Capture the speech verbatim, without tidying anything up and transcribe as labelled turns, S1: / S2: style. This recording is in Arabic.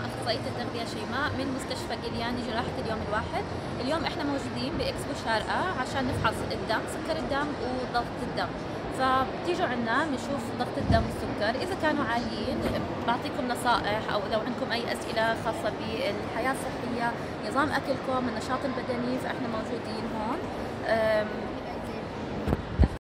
S1: أخصائية التغذية شيماء من مستشفى جلياني جراحة اليوم الواحد. اليوم احنا موجودين بإكسبو شارقة عشان نفحص الدم، سكر الدم وضغط الدم. فبتيجوا عنا بنشوف ضغط الدم والسكر، إذا كانوا عاليين بعطيكم نصائح، أو لو عندكم أي أسئلة خاصة بالحياة الصحية، نظام أكلكم، النشاط البدني، فإحنا موجودين هون.